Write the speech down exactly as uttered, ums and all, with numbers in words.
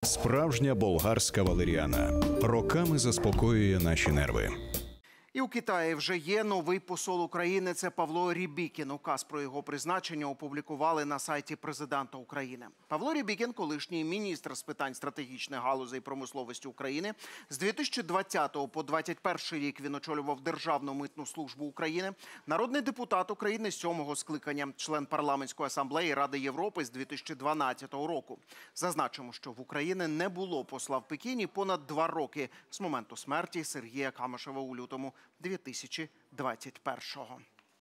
Справжня болгарська валеріана. Роками заспокоює наші нерви. І у Китаї вже є новий посол України – це Павло Рябікін. Указ про його призначення опублікували на сайті президента України. Павло Рябікін – колишній міністр з питань стратегічних галузей промисловості України. З дві тисячі двадцятого по двадцять перший рік він очолював Державну митну службу України. Народний депутат України сьомого скликання, член парламентської асамблеї Ради Європи з дві тисячі дванадцятого року. Зазначимо, що в Україні не було посла в Пекіні понад два роки з моменту смерті Сергія Камишева у лютому дві тисячі двадцять першого.